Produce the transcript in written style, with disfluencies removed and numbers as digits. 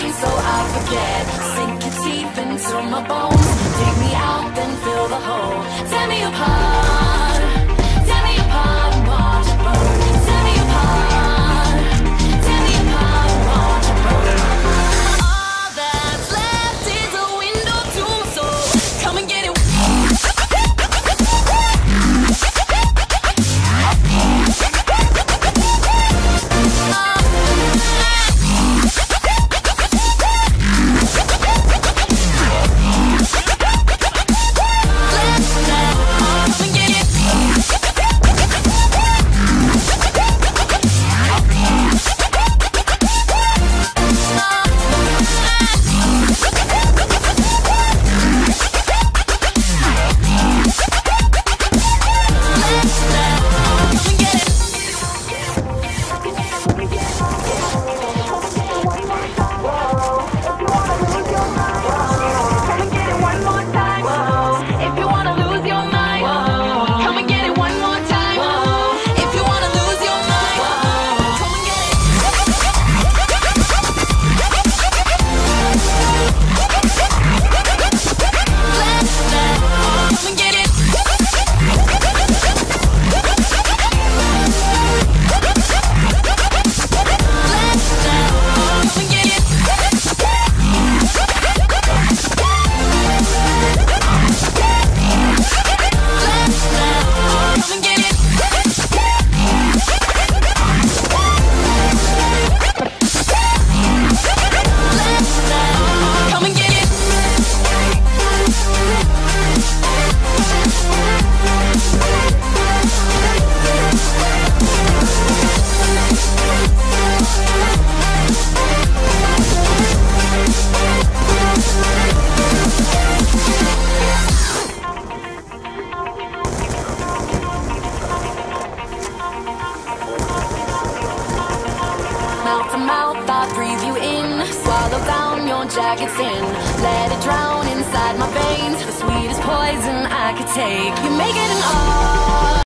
mind so I forget. Sink your teeth into my bones, dig me out, then fill the hole. Tear me apart, tear me apart and watch it burn. Tear me apart, tear me apart and watch it burn. All that's left is a window to my soul. Come and get it. Mouth to mouth, I breathe you in. Swallow down your jacket's in. Let it drown inside my veins. The sweetest poison I could take. You make it an art.